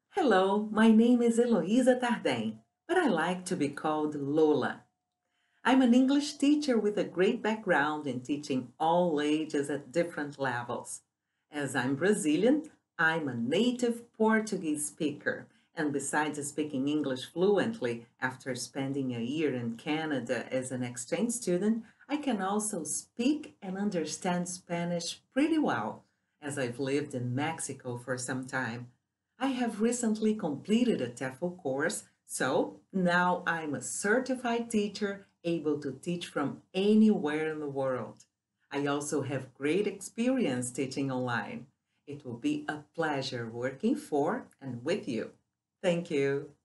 Hello, my name is Heloísa Tardem, but I like to be called Lola. I'm an English teacher with a great background in teaching all ages at different levels. As I'm Brazilian, I'm a native Portuguese speaker, and besides speaking English fluently after spending a year in Canada as an exchange student, I can also speak and understand Spanish pretty well, as I've lived in Mexico for some time. I have recently completed a TEFL course, so now I'm a certified teacher able to teach from anywhere in the world. I also have great experience teaching online. It will be a pleasure working for and with you. Thank you.